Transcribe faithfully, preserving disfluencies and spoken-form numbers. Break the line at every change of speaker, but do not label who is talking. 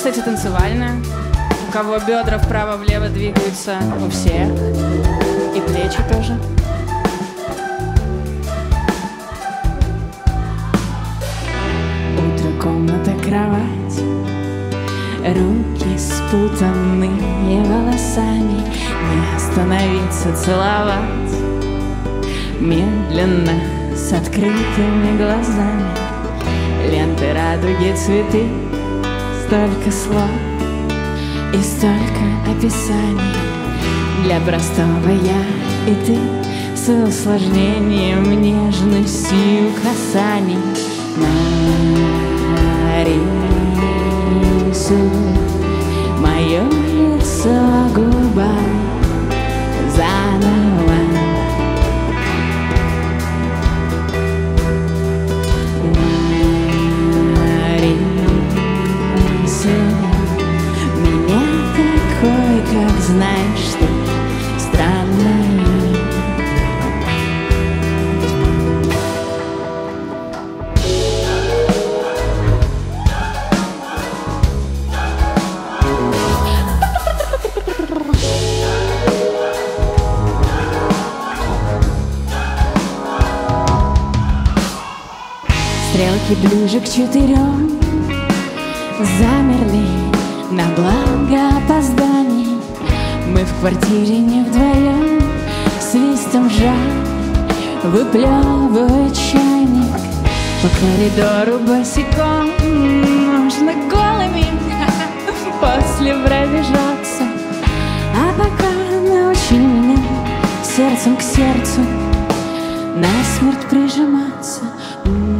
кстати, танцевальная. У кого бедра вправо-влево двигаются, у всех. И плечи тоже. Утро, комната, кровать. Руки спутанные волосами. Не остановиться целовать. Медленно, с открытыми глазами. Ленты, радуги, цветы. Столько слов и столько описаний. Для простого я и ты, с усложнением, нежностью касаний. Нарисуй мое лицо губами заново. Меня такой, как знаешь ты, странный. Стрелки ближе к четырем замерли на благо опозданий. Мы в квартире не вдвоем, свистом жаль выплевывает чайник. По коридору босиком можно голыми после пробежаться. А пока научи меня сердцем к сердцу насмерть прижиматься.